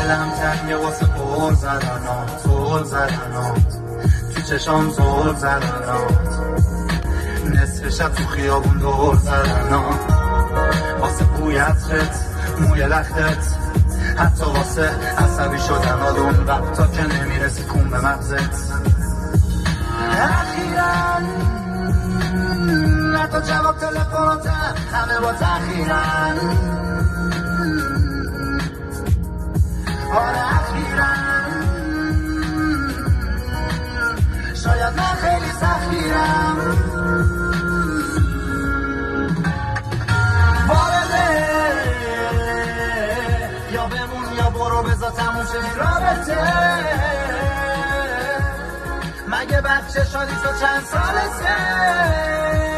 دلم تنگه واسه قول زدنات تو چشام زل زدنات نصف شب تو خیابون دور زدنات واسه بوی عطرت موی لختت حتی واسه عصبی شدن اون وقتا که نمیرسی کون به مغزت اخیراً حتی جواب تلفنات همه با تأخیراً آره اخیراً شاید من خیلی سخیرم وارده یا بمون یا برو بذار تموم شه این رابطه مگه بچه شادی تو چند سالته